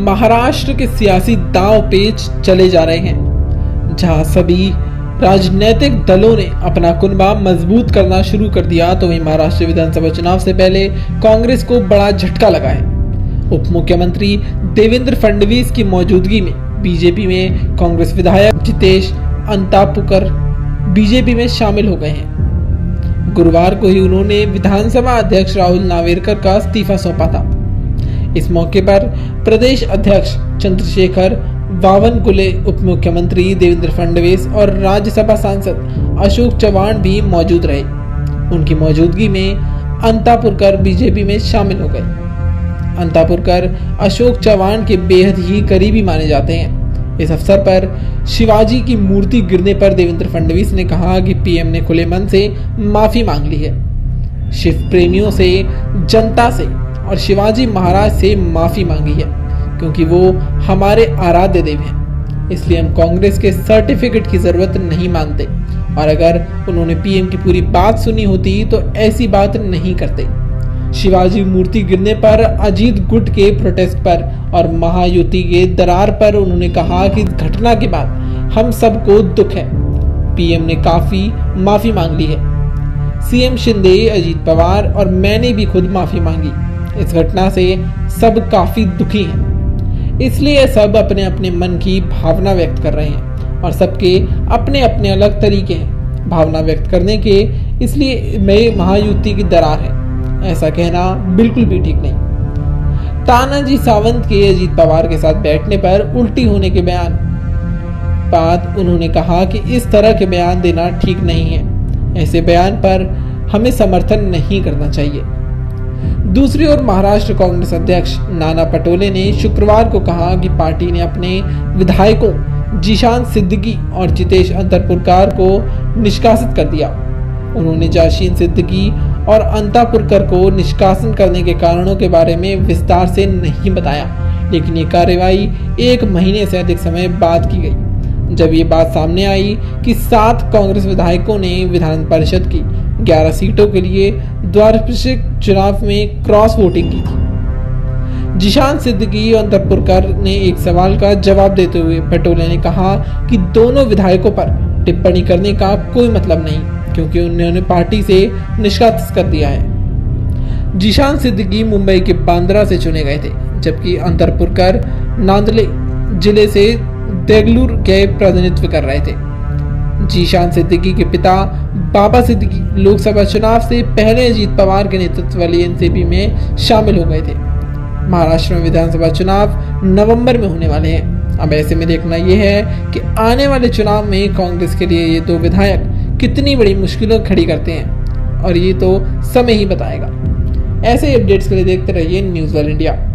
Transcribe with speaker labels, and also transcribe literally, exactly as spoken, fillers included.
Speaker 1: महाराष्ट्र के सियासी दांव पेच चले जा रहे हैं। जहां सभी राजनीतिक दलों ने अपना कुनबा मजबूत करना शुरू कर दिया, तो वहीं महाराष्ट्र विधानसभा चुनाव से पहले कांग्रेस को बड़ा झटका लगा है। उप मुख्यमंत्री देवेंद्र फडणवीस की मौजूदगी में बीजेपी में कांग्रेस विधायक जितेश अंतापुकर बीजेपी में शामिल हो गए हैं। गुरुवार को ही उन्होंने विधानसभा अध्यक्ष राहुल नार्वेकर का इस्तीफा सौंपा था। इस मौके पर प्रदेश अध्यक्ष चंद्रशेखर बावनकुले, उप मुख्यमंत्री देवेंद्र फडणवीस और राज्यसभा सांसद अशोक चव्हाण भी मौजूद रहे। उनकी मौजूदगी में अंतापुरकर बीजेपी में शामिल हो गए। अंतापुरकर अशोक चव्हाण के बेहद ही करीबी माने जाते हैं। इस अवसर पर शिवाजी की मूर्ति गिरने पर देवेंद्र फडणवीस ने कहा कि पीएम ने खुले मन से माफी मांग ली है। शिव प्रेमियों से, जनता से और शिवाजी महाराज से माफी मांगी है, क्योंकि वो हमारे आराध्य देव हैं। इसलिए हम कांग्रेस के सर्टिफिकेट की जरूरत नहीं मानते, और अगर उन्होंने पीएम की पूरी बात सुनी होती तो ऐसी बात नहीं करते। शिवाजी मूर्ति गिरने पर, अजीत गुट के प्रोटेस्ट पर और महायुति के दरार पर उन्होंने कहा कि घटना के बाद हम सबको दुख है। पीएम ने काफी माफी मांग ली है। सीएम शिंदे, अजीत पवार और मैंने भी खुद माफी मांगी। इस घटना से सब काफी दुखी हैं। इसलिए सब अपने अपने मन की भावना व्यक्त कर रहे हैं, और सबके अपने अपने अलग तरीके हैं भावना व्यक्त करने के। इसलिए मैं महायुति की दरार है, ऐसा कहना बिल्कुल भी ठीक नहीं। तानाजी सावंत के अजीत पवार के साथ बैठने पर उल्टी होने के बयान बाद उन्होंने कहा कि इस तरह के बयान देना ठीक नहीं है। ऐसे बयान पर हमें समर्थन नहीं करना चाहिए। दूसरी ओर महाराष्ट्र कांग्रेस अध्यक्ष नाना पटोले ने शुक्रवार को कहा कि पार्टी ने अपने विधायकों जीशान सिद्दीकी और जितेश अंतापुरकर को निष्कासित कर दिया। उन्होंने जाशीन सिद्दीकी और अंतापुरकर को निष्कासन करने के कारणों के बारे में विस्तार से नहीं बताया, लेकिन ये कार्रवाई एक महीने से अधिक समय बाद की गई, जब ये बात सामने आई कि सात कांग्रेस विधायकों ने विधान परिषद की ग्यारह सीटों के लिए द्वारपालिक चुनाव में क्रॉस वोटिंग की थी। जीशान सिद्दीकी और अंतापुरकर ने एक सवाल का जवाब देते हुए पटोले ने कहा कि दोनों विधायकों पर टिप्पणी करने का कोई मतलब नहीं, क्योंकि उन्होंने पार्टी से निष्कासित कर दिया है। जीशान सिद्दीकी मुंबई के बांद्रा से चुने गए थे, जबकि अंतापुरकर नांदेड़ जिले से देगलूर के प्रतिनिधित्व कर रहे थे। जीशान सिद्दीकी के पिता बाबा सिद्दीकी लोकसभा चुनाव से पहले अजीत पवार के नेतृत्व वाली एनसीपी में शामिल हो गए थे। महाराष्ट्र में विधानसभा चुनाव नवंबर में होने वाले हैं। अब ऐसे में देखना यह है कि आने वाले चुनाव में कांग्रेस के लिए ये दो विधायक कितनी बड़ी मुश्किलों खड़ी करते हैं, और ये तो समय ही बताएगा। ऐसे अपडेट्स के लिए देखते रहिए न्यूज़ वर्ल्ड इंडिया।